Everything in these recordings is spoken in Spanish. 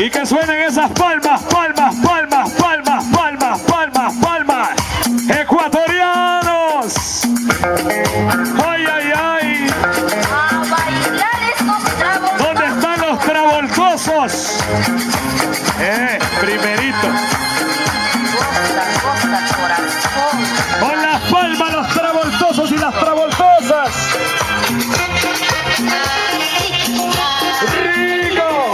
Y que suenen esas palmas, palmas, palmas, palmas, palmas, palmas, palmas. Ecuatorianos. Ay, ay, ay. A bailar estos tragos. ¿Dónde están los travoltosos? Primerito. Costa, corazón. Con las palmas los travoltosos y las travoltosas. ¡Rico!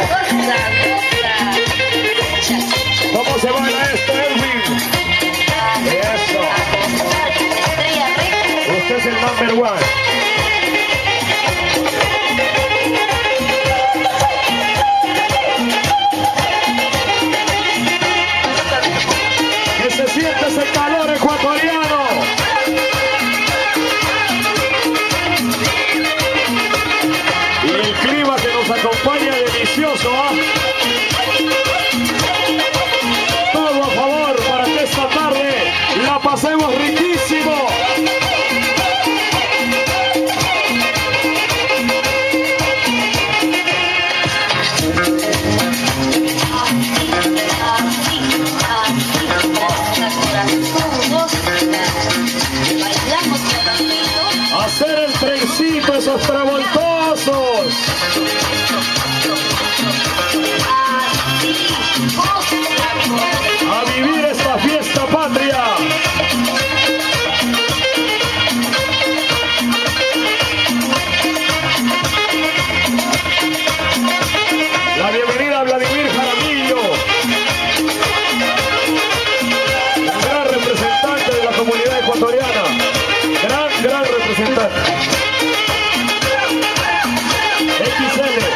¿Cómo se baila esto, Edwin? Eso. Usted es el number one. Que se siente ese calor ecuatoriano. Y el clima que nos acompaña delicioso, ¿ah? Todo a favor para que esta tarde la pasemos riquísimo. Hacer el trencito, esos travoltosos. A vivir esta fiesta patria. La bienvenida a Vladimir Jaramillo, un gran representante de la comunidad ecuatoriana. Gran representante. XL.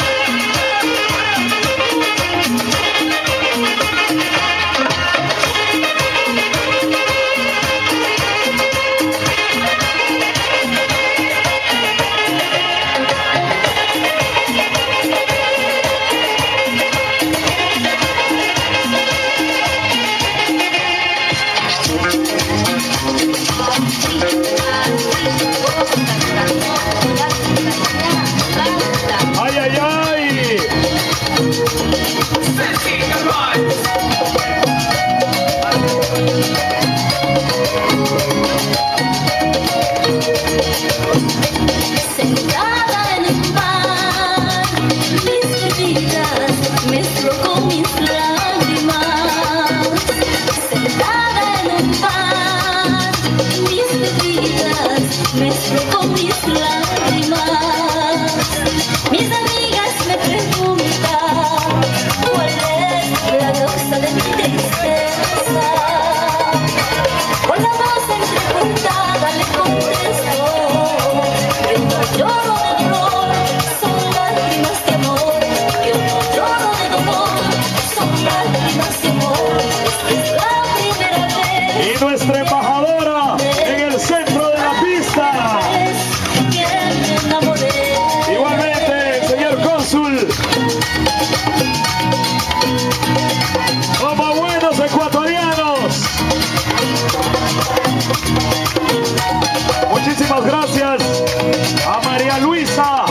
¡Ay, ay, ay! Sentada en un bar, mis bebidas mezclo con mis lágrimas. Sentada en un bar, mis bebidas mezclo con mis lágrimas. Mis amigas me preguntan cuál es la causa de mi tristeza. Con la voz entrecortada le contesto: yo no lloro de dolor, son lágrimas de amor. Yo no lloro de dolor, son lágrimas de amor. Esta es la primera vez. Y nuestra embajadora en el centro de la pista. Que me enamoré. Igualmente, el señor cónsul. Como buenos ecuatorianos. Muchísimas gracias a María Luisa,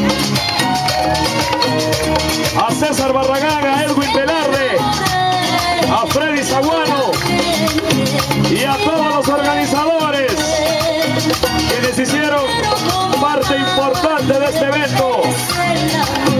a César Barragán, a Edwin Velarde, a Freddy Zaguano y a todos los organizadores quienes hicieron parte importante de este evento.